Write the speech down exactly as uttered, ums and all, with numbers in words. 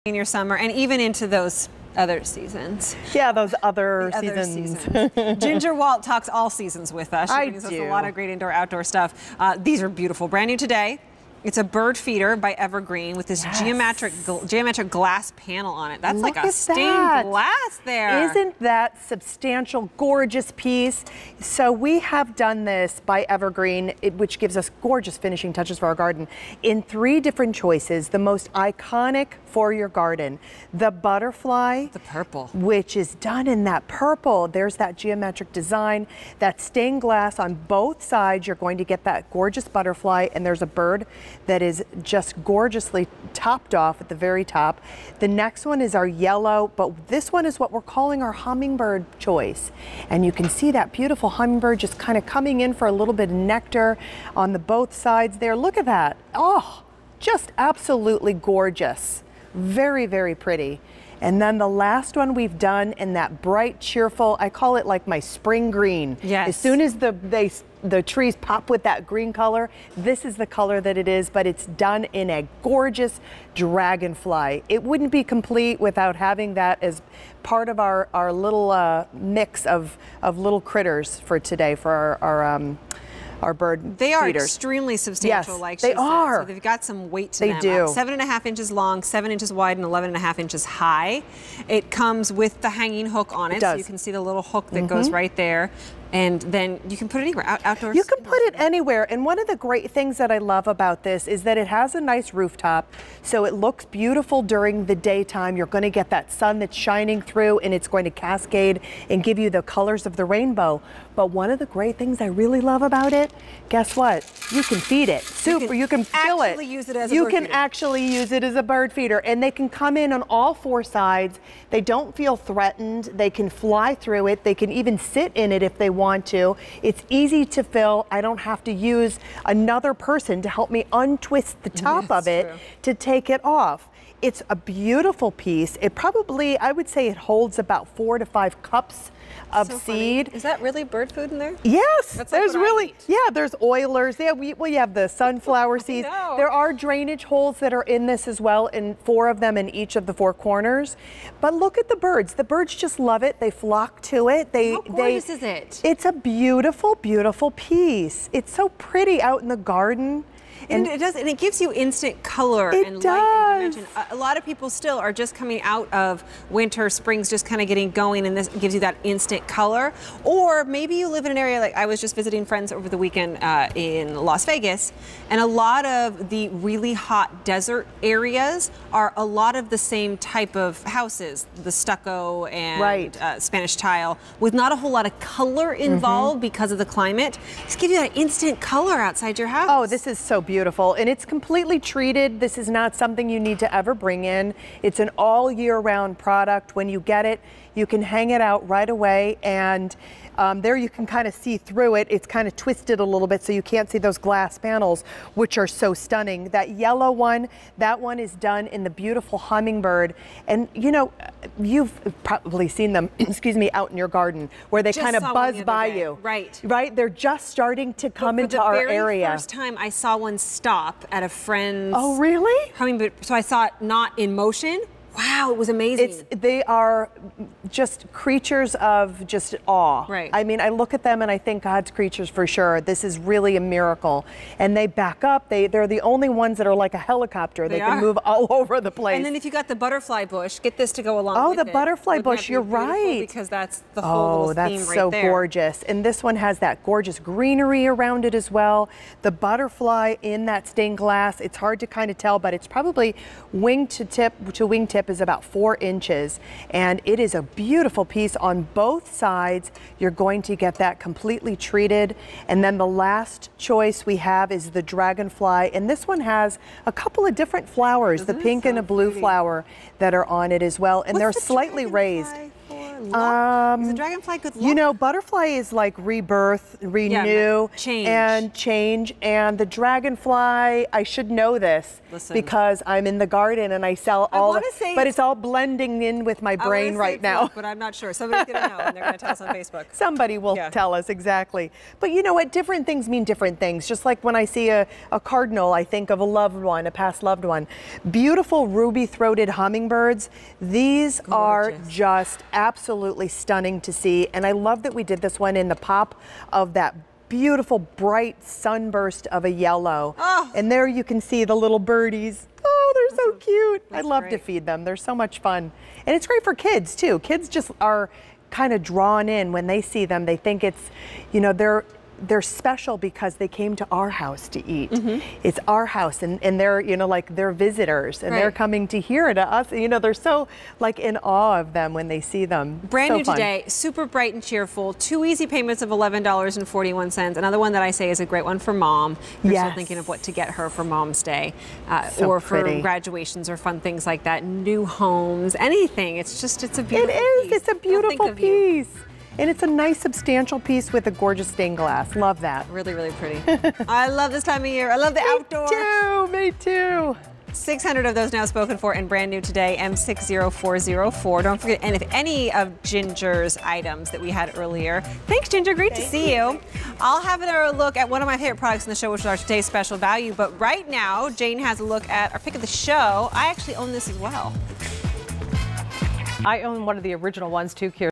in your summer and even into those other seasons. Yeah, those other, the other seasons. seasons. Ginger Walt talks all seasons with us. She I brings us do. a lot of great indoor outdoor stuff. Uh, these are beautiful, brand new today. It's a Birdfeeder by Evergreen with this Yes. geometric gl geometric glass panel on it. That's Look like a at stained that. glass there. Isn't that substantial, gorgeous piece? So we have done this by Evergreen, it, which gives us gorgeous finishing touches for our garden in three different choices. The most iconic for your garden, the butterfly, the purple, which is done in that purple. There's that geometric design, that stained glass on both sides. You're going to get that gorgeous butterfly, and there's a bird that is just gorgeously topped off at the very top. The next one is our yellow, but this one is what we're calling our hummingbird choice. And you can see that beautiful hummingbird just kind of coming in for a little bit of nectar on the both sides there. Look at that. Oh, just absolutely gorgeous. Very, very pretty. And then the last one we've done in that bright, cheerful, I call it like my spring green. Yes. As soon as the they the trees pop with that green color, this is the color that it is, but it's done in a gorgeous dragonfly. It wouldn't be complete without having that as part of our, our little uh, mix of, of little critters for today, for our, our um, our bird They are feeders. Extremely substantial, Yes, like they she said. are. So they've got some weight to They them. do. Uh, seven and a half inches long, seven inches wide, and eleven and a half inches high. It comes with the hanging hook on it, It so does. you can see the little hook that Mm-hmm. goes right there. And then you can put it anywhere, out, outdoors. You can put it anywhere, and one of the great things that I love about this is that it has a nice rooftop, so it looks beautiful during the daytime. You're going to get that sun that's shining through, and it's going to cascade and give you the colors of the rainbow. But one of the great things I really love about it, guess what? You can feed it soup, You can or you can fill it. actually use it as a you bird can feeder. actually use it as a bird feeder, and they can come in on all four sides. They don't feel threatened. They can fly through it. They can even sit in it if they want to. It's easy to fill. I don't have to use another person to help me untwist the top That's of it true. to take it off. It's a beautiful piece. It probably, I would say it holds about four to five cups of So funny. seed. Is that really bird food in there? Yes, That's like there's what I really, eat. yeah, there's oilers. Yeah, we, well, you have the sunflower seeds. know. There are drainage holes that are in this as well, and four of them in each of the four corners. But look at the birds. The birds just love it. They flock to it. They, How they, gorgeous is it? It's a beautiful, beautiful piece. It's so pretty out in the garden. And it does, and it gives you instant color It and light does. and dimension. A, a lot of people still are just coming out of winter, spring's just kind of getting going, and this gives you that instant color. Or maybe you live in an area like I was just visiting friends over the weekend uh, in Las Vegas, and a lot of the really hot desert areas are a lot of the same type of houses, the stucco and Right. uh, Spanish tile, with not a whole lot of color involved because of the climate. Just give you that instant color outside your house. Oh, this is so beautiful, and it's completely treated. This is not something you need to ever bring in. It's an all year round product. When you get it, you can hang it out right away, and um, there you can kind of see through it. It's kind of twisted a little bit so you can't see those glass panels, which are so stunning. That yellow one, that one is done in the beautiful hummingbird, and you know, you've probably seen them, excuse me, out in your garden where they Just kind of saw one buzz the other by day. you. Right. Right? They're just starting to come But for into the our very area. First time I saw one stop at a friend's. Oh, really? Hummingbird. So I saw it not in motion. Wow, it was amazing. It's, they are just creatures of just awe. Right. I mean, I look at them and I think God's creatures for sure. This is really a miracle. And they back up. They, they're the only ones that are like a helicopter. They, They can are. move all over the place. And then if you got the butterfly bush, get this to go along Oh, with the it. butterfly Wouldn't that bush, be you're beautiful? right. Because that's the whole Oh, little that's theme right so there. gorgeous. And this one has that gorgeous greenery around it as well. The butterfly in that stained glass, it's hard to kind of tell, but it's probably wing to tip to wing tip is about four inches. And it is a beautiful piece on both sides. You're going to get that completely treated. And then the last choice we have is the dragonfly. And this one has a couple of different flowers, Isn't the it pink and so a blue pretty? flower that are on it as well. And What's they're the slightly raised. dragonfly for? luck? Um, is the dragonfly good luck? You know, butterfly is like rebirth, renew, yeah, change. and change. And the dragonfly, I should know this Listen. because I'm in the garden and I sell I all. wanna The, say but it's- it's all blending in with my I wanna brain say right it's now. luck, but I'm not sure. Somebody's gonna know, and they're gonna tell us on Facebook. Somebody will Yeah. tell us exactly. But you know what? Different things mean different things. Just like when I see a, a cardinal, I think of a loved one, a past loved one. Beautiful ruby-throated hummingbirds. These Gorgeous. are just absolutely stunning to see. And I love that we did this one in the pop of that beautiful bright sunburst of a yellow. Oh. And there you can see the little birdies. Oh, they're so cute. I That's love to great. feed them. They're so much fun. And it's great for kids too. Kids just are kind of drawn in when they see them. They think it's, you know, they're they're special because they came to our house to eat. Mm-hmm. It's our house, and, and they're, you know, like they're visitors, and Right. they're coming to hear to us. You know, they're so like in awe of them when they see them. Brand So new fun. today, super bright and cheerful. Two easy payments of eleven dollars and forty-one cents. Another one that I say is a great one for mom. If you're Yes. still thinking of what to get her for Mom's Day, uh, So or for pretty. graduations or fun things like that. New homes, anything. It's just, it's a It beautiful is. piece. It's a They'll think beautiful of you. piece. And it's a nice substantial piece with a gorgeous stained glass. Love that. Really, really pretty. I love this time of year. I love the outdoor. Me too. Me too. six hundred of those now spoken for and brand new today, M six zero four zero four. Don't forget, and if any of Ginger's items that we had earlier. Thanks, Ginger. Great to see you. I'll have another look at one of my favorite products in the show, which is our today's special value. But right now, Jane has a look at our pick of the show. I actually own this as well. I own one of the original ones too, Kier.